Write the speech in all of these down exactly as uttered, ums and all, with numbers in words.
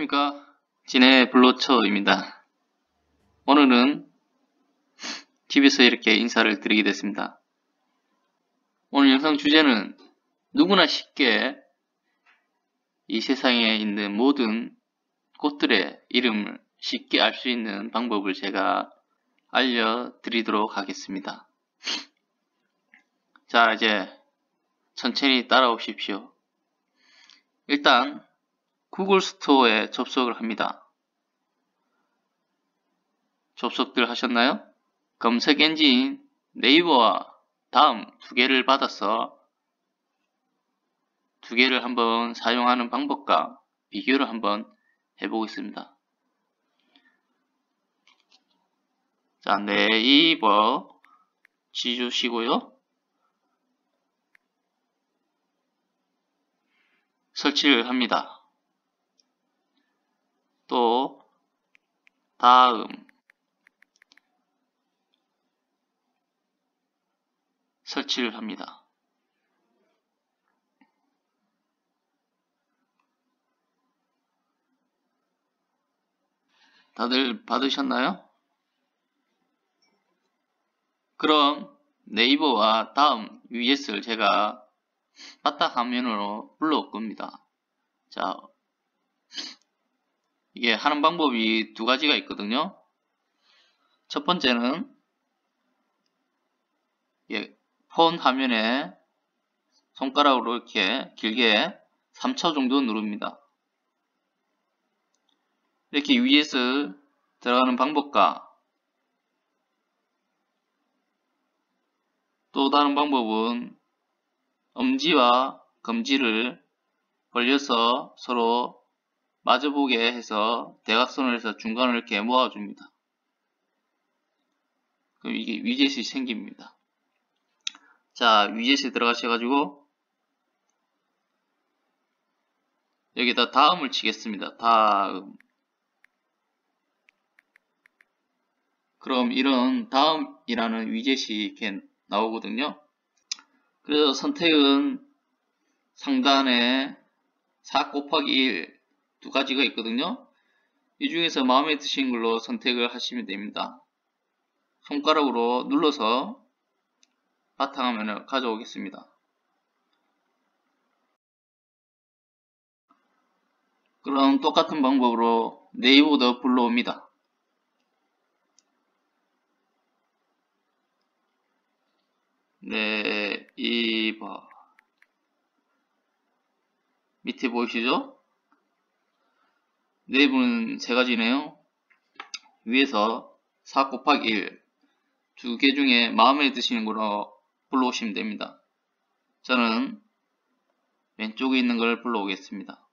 안녕하십니까. 진해 블로처입니다. 오늘은 티비에서 이렇게 인사를 드리게 됐습니다. 오늘 영상 주제는 누구나 쉽게 이 세상에 있는 모든 꽃들의 이름을 쉽게 알 수 있는 방법을 제가 알려드리도록 하겠습니다. 자, 이제 천천히 따라오십시오. 일단 구글 스토어에 접속을 합니다. 접속들 하셨나요? 검색 엔진 네이버와 다음 두 개를 받아서 두 개를 한번 사용하는 방법과 비교를 한번 해보겠습니다. 자, 네이버 치주시고요. 설치를 합니다. 또 다음 설치를 합니다. 다들 받으셨나요? 그럼 네이버와 다음 유에스를 제가 바닥 화면으로 불러올 겁니다. 자, 이게 하는 방법이 두 가지가 있거든요. 첫 번째는 예, 폰 화면에 손가락으로 이렇게 길게 삼 초 정도 누릅니다. 이렇게 유에스 들어가는 방법과 또 다른 방법은 엄지와 검지를 벌려서 서로 마주보게 해서 대각선을 해서 중간을 이렇게 모아줍니다. 그럼 이게 위젯이 생깁니다. 자, 위젯에 들어가셔가지고 여기다 다음을 치겠습니다. 다음. 그럼 이런 다음이라는 위젯이 이렇게 나오거든요. 그래서 선택은 상단에 사 곱하기 일 두 가지가 있거든요. 이 중에서 마음에 드시는 걸로 선택을 하시면 됩니다. 손가락으로 눌러서 바탕화면을 가져오겠습니다. 그럼 똑같은 방법으로 네이버도 불러옵니다. 네이버 밑에 보이시죠? 네이버는 세 가지네요. 위에서 사 곱하기 일 두 개 중에 마음에 드시는 거로 불러오시면 됩니다. 저는 왼쪽에 있는 걸 불러오겠습니다.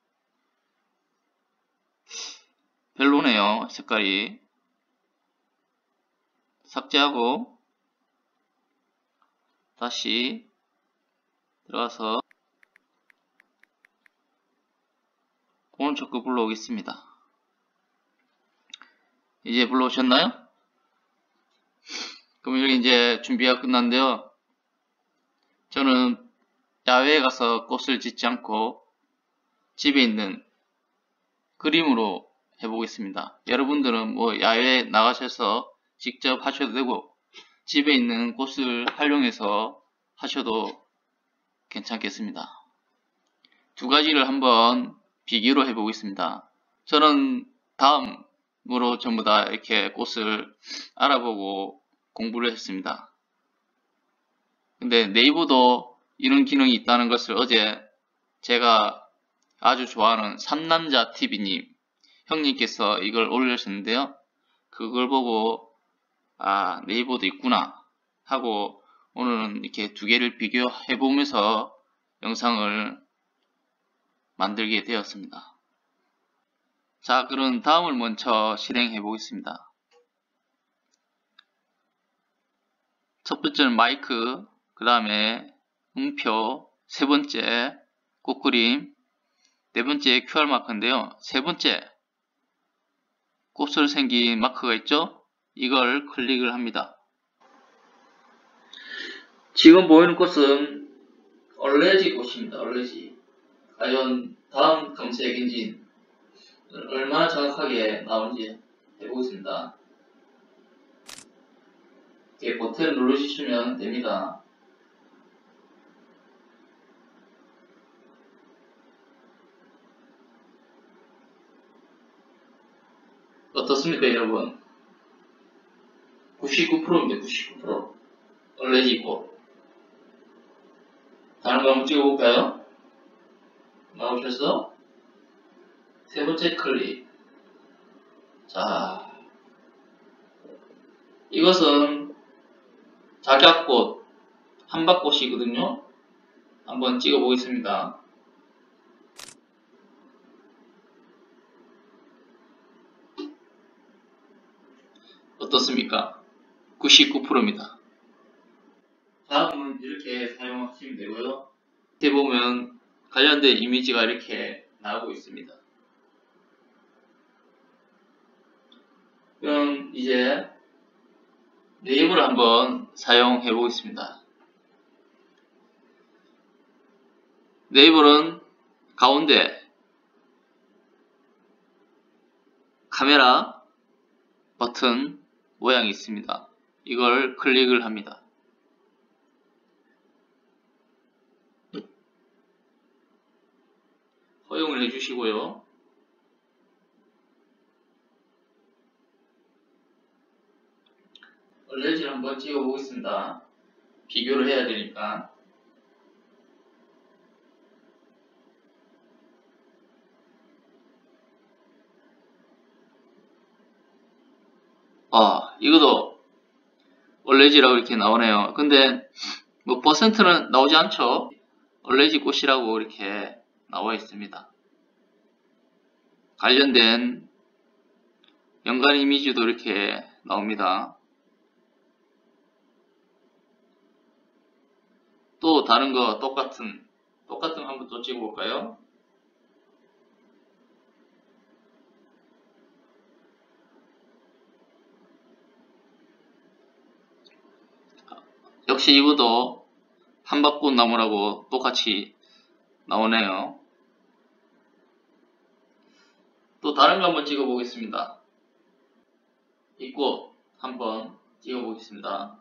별로네요. 색깔이. 삭제하고 다시 들어가서 오른쪽 거 불러오겠습니다. 이제 불러오셨나요? 그럼 여기 이제 준비가 끝났는데요. 저는 야외에 가서 꽃을 짓지 않고 집에 있는 그림으로 해보겠습니다. 여러분들은 뭐 야외에 나가셔서 직접 하셔도 되고 집에 있는 꽃을 활용해서 하셔도 괜찮겠습니다. 두 가지를 한번 비교로 해보겠습니다. 저는 다음으로 전부 다 이렇게 꽃을 알아보고 공부를 했습니다. 근데 네이버도 이런 기능이 있다는 것을 어제 제가 아주 좋아하는 삼남자티비님 형님께서 이걸 올리셨는데요. 그걸 보고 아, 네이버도 있구나 하고 오늘은 이렇게 두 개를 비교해 보면서 영상을 만들게 되었습니다. 자, 그럼 다음을 먼저 실행해 보겠습니다. 첫 번째는 마이크, 그 다음에 음표, 세 번째 꽃그림, 네 번째 큐알 마크인데요. 세 번째 꽃으로 생긴 마크가 있죠? 이걸 클릭을 합니다. 지금 보이는 꽃은 얼레지 꽃입니다. 얼레지. 과연 다음 검색 엔진 얼마나 정확하게 나오는지 해보겠습니다. 이렇게 버튼 누르시면 됩니다. 어떻습니까 여러분? 구십구 퍼센트입니다. 구십구 퍼센트 얼레지 있고. 다른 거 한번 찍어볼까요? 나오셔서 세 번째 클릭. 자, 이것은 작약꽃 한박꽃이거든요. 한번 찍어 보겠습니다. 어떻습니까? 구십구 퍼센트입니다. 다음은 이렇게 사용하시면 되고요. 밑에 보면 관련된 이미지가 이렇게 나오고 있습니다. 그럼 이제 네이버를 한번 사용해 보겠습니다. 네이버는 가운데 카메라 버튼 모양이 있습니다. 이걸 클릭을 합니다. 허용을 해주시고요. 얼레지를 한번 찍어 보겠습니다. 비교를 해야 되니까. 아, 이것도 얼레지라고 이렇게 나오네요. 근데 뭐 퍼센트는 나오지 않죠. 얼레지 꽃이라고 이렇게 나와 있습니다. 관련된 연관 이미지도 이렇게 나옵니다. 또 다른 거 똑같은 똑같은 거 한번 또 찍어볼까요? 역시 이것도 한박꽃 나무라고 똑같이 나오네요. 또 다른 거 한번 찍어 보겠습니다. 이 꽃 한번 찍어 보겠습니다.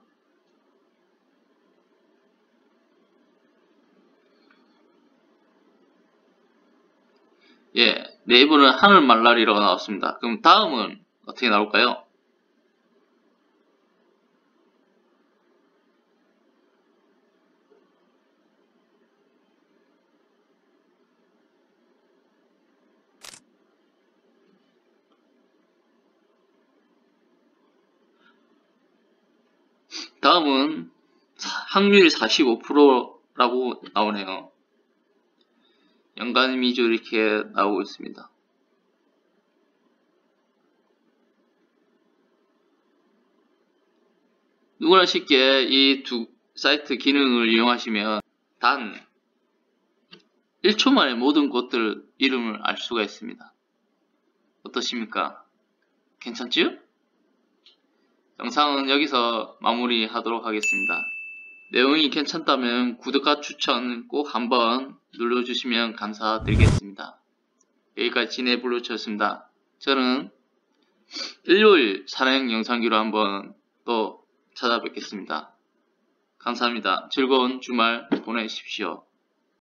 예, 네이버는 하늘말라리라고 나왔습니다. 그럼 다음은 어떻게 나올까요? 다음은 확률이 사십오 퍼센트라고 나오네요. 연간 이미지 이렇게 나오고 있습니다. 누구나 쉽게 이 두 사이트 기능을 이용하시면 단 일 초 만에 모든 꽃들 이름을 알 수가 있습니다. 어떠십니까? 괜찮지요? 영상은 여기서 마무리하도록 하겠습니다. 내용이 괜찮다면 구독과 추천 꼭 한번 눌러주시면 감사드리겠습니다. 여기까지 지네블루였습니다. 저는 일요일 산행 영상기로 한번 또 찾아뵙겠습니다. 감사합니다. 즐거운 주말 보내십시오.